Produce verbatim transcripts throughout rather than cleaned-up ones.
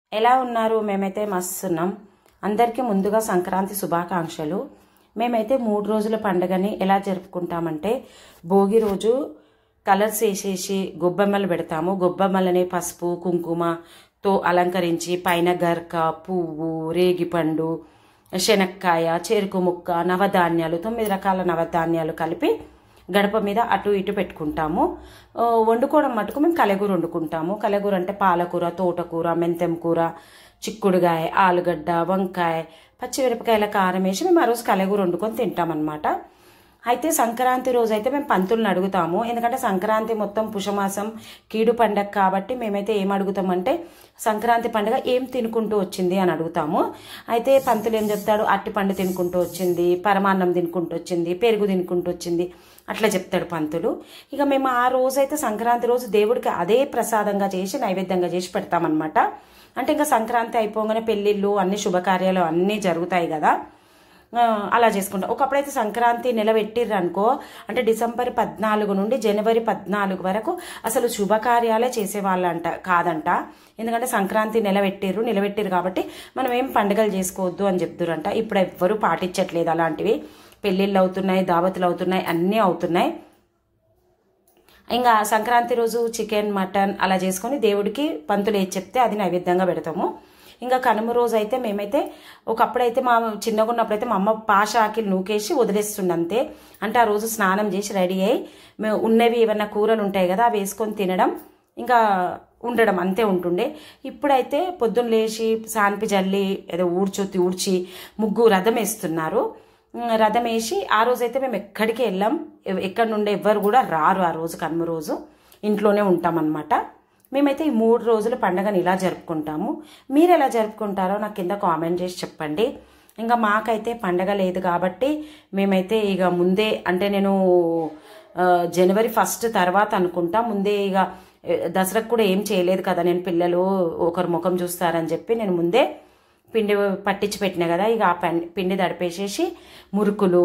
ఎలా ఉన్నారు? మేమైతే మస్తున్నాం. అందరికీ ముందుగా సంక్రాంతి శుభాకాంక్షలు. మేమైతే మూడు రోజుల పండుగని ఎలా జరుపుకుంటామంటే, భోగి రోజు కలర్స్ వేసేసి గొబ్బెమ్మలు పెడతాము. గొబ్బెమ్మలని పసుపు కుంకుమతో అలంకరించి పైన గర్క, పువ్వు, రేగిపండు, శనక్కాయ, చెరుకు ముక్క, నవధాన్యాలు, తొమ్మిది రకాల నవధాన్యాలు కలిపి గడప మీద అటు ఇటు పెట్టుకుంటాము. వండుకోవడం మటుకు మేము కలెగూర వండుకుంటాము. కలెగూర అంటే పాలకూర, తోటకూర, మెంతెం కూర, చిక్కుడుగాయ, ఆలుగడ్డ, వంకాయ, పచ్చిమిరపకాయల కారం వేసి మేము ఆ రోజు కలెగూర వండుకొని తింటామన్నమాట. అయితే సంక్రాంతి రోజు అయితే మేము పంతులను అడుగుతాము. ఎందుకంటే సంక్రాంతి మొత్తం పుషమాసం కీడు పండగ కాబట్టి మేమైతే ఏం అడుగుతామంటే, సంక్రాంతి పండుగ ఏం తినుకుంటూ వచ్చింది అని అడుగుతాము. అయితే పంతులు ఏం చెప్తాడు, అట్టి పండు తినుకుంటూ వచ్చింది, పరమాన్నం తినుకుంటూ వచ్చింది, పెరుగు తినుకుంటూ వచ్చింది, అట్లా చెప్తాడు పంతులు. ఇక మేము ఆ రోజైతే సంక్రాంతి రోజు దేవుడికి అదే ప్రసాదంగా చేసి నైవేద్యంగా చేసి పెడతామన్నమాట. అంటే ఇంకా సంక్రాంతి అయిపోగానే పెళ్ళిళ్ళు అన్ని శుభకార్యాలు అన్నీ జరుగుతాయి కదా, అలా చేసుకుంటాం. ఒకప్పుడైతే సంక్రాంతి నెల పెట్టిర్రు అనుకో, అంటే డిసెంబర్ పద్నాలుగు నుండి జనవరి పద్నాలుగు వరకు అసలు శుభకార్యాలే చేసేవాళ్ళంట కాదంట. ఎందుకంటే సంక్రాంతి నెల పెట్టిర్రు నిలబెట్టిర్రు కాబట్టి మనం ఏం పండుగలు చేసుకోవద్దు అని చెప్తురంట. ఇప్పుడు ఎవ్వరూ పాటించట్లేదు అలాంటివి. పెళ్ళిళ్ళు అవుతున్నాయి, దావతులు అవుతున్నాయి, అన్నీ అవుతున్నాయి. ఇంకా సంక్రాంతి రోజు చికెన్, మటన్ అలా చేసుకొని దేవుడికి పంతులు ఏది చెప్తే అది నైవేద్యంగా పెడతాము. ఇంకా కనుమ రోజు అయితే మేమైతే ఒకప్పుడైతే మా చిన్నగా ఉన్నప్పుడైతే మా అమ్మ పాష ఆకిలు నూకేసి వదిలేస్తుండే అంతే. అంటే ఆ రోజు స్నానం చేసి రెడీ అయ్యి మేము ఉన్నవి ఏమన్నా కూరలు ఉంటాయి కదా అవి వేసుకొని తినడం, ఇంకా ఉండడం అంతే ఉంటుండే. ఇప్పుడైతే పొద్దున్న లేచి సాన్పి జల్లి ఏదో ఊడ్చొత్తి ఊడ్చి ముగ్గు రథం వేస్తున్నారు. రథం వేసి ఆ రోజైతే మేము ఎక్కడికి వెళ్ళాం, ఎక్కడి నుండి ఎవ్వరు కూడా రారు. ఆ రోజు కనుమ రోజు ఇంట్లోనే ఉంటామన్నమాట. మేమైతే ఈ మూడు రోజుల పండుగను ఇలా జరుపుకుంటాము. మీరు ఎలా జరుపుకుంటారో నాకు కింద కామెంట్ చేసి చెప్పండి. ఇంకా మాకైతే పండగ లేదు కాబట్టి మేమైతే ఇక ముందే, అంటే నేను జనవరి ఫస్ట్ తర్వాత అనుకుంటా, ముందే ఇక దసరాకు కూడా ఏం చేయలేదు కదా నేను, పిల్లలు ఒకరు ముఖం చూస్తారని చెప్పి నేను ముందే పిండి పట్టించి పెట్టినా కదా. ఇక ఆ పిండి తడిపేసేసి మురుకులు,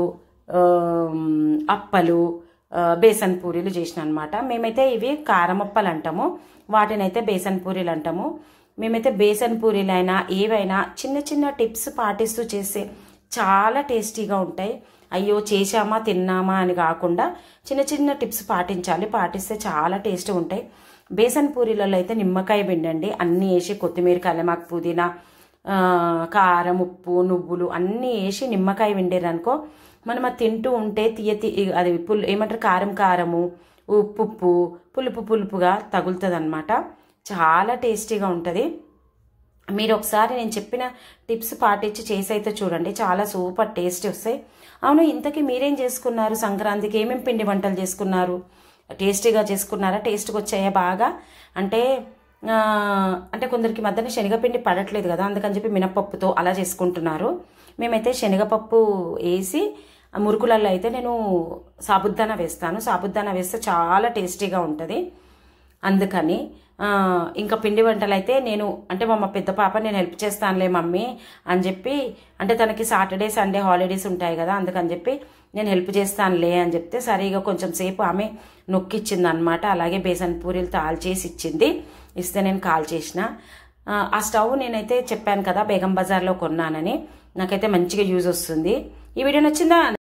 అప్పలు, బేసన్ పూరీలు చేసిన అనమాట. మేమైతే ఇవి కారమప్పలు అంటాము, వాటినైతే బేసన్ పూరీలు అంటాము. మేమైతే బేసన్ పూరీలు అయినా ఏవైనా చిన్న చిన్న టిప్స్ పాటిస్తూ చేస్తే చాలా టేస్టీగా ఉంటాయి. అయ్యో చేసామా తిన్నామా అని కాకుండా చిన్న చిన్న టిప్స్ పాటించాలి, పాటిస్తే చాలా టేస్ట్గా ఉంటాయి. బేసన్ పూరీలలో అయితే నిమ్మకాయ పిండండి, అన్నీ వేసి కొత్తిమీర, కలమాకు, పుదీనా, కారం, ఉప్పు, నువ్వులు అన్నీ వేసి నిమ్మకాయ పిండారనుకో, మనం అది తింటూ ఉంటే తీయ అది పుల్ ఏమంటారు కారం కారము, ఉప్పు ఉప్పు, పులుపు పులుపుగా తగులుతుంది అనమాట. చాలా టేస్టీగా ఉంటుంది. మీరు ఒకసారి నేను చెప్పిన టిప్స్ పాటించి చేసి అయితే చూడండి, చాలా సూపర్ టేస్టీ వస్తాయి. అవును, ఇంతకీ మీరేం చేసుకున్నారు సంక్రాంతికి? ఏమేమి పిండి వంటలు చేసుకున్నారు? టేస్టీగా చేసుకున్నారా? టేస్ట్గా వచ్చాయా బాగా? అంటే అంటే కొందరికి మధ్యన శనగపిండి పడట్లేదు కదా, అందుకని చెప్పి మినపప్పుతో అలా చేసుకుంటున్నారు. మేమైతే శనగపప్పు వేసి మురుకులలో అయితే నేను సాబుదానా వేస్తాను. సాబుదానా వేస్తే చాలా టేస్టీగా ఉంటుంది. అందుకని ఇంకా పిండి వంటలు అయితే నేను, అంటే మా పెద్ద పాప నేను హెల్ప్ చేస్తానులే మమ్మీ అని చెప్పి, అంటే తనకి సాటర్డే సండే హాలిడేస్ ఉంటాయి కదా, అందుకని చెప్పి నేను హెల్ప్ చేస్తానులే అని చెప్తే సరిగా కొంచెం సేపు ఆమె నొక్కిచ్చింది అనమాట. అలాగే బేసన్ పూరీలు తాల్చేసి ఇచ్చింది, ఇస్తే నేను కాల్ చేసిన. ఆ స్టవ్ నేనైతే చెప్పాను కదా బేగం బజార్లో కొన్నానని, నాకైతే మంచిగా యూజ్ వస్తుంది. ఈ వీడియో నచ్చిందా?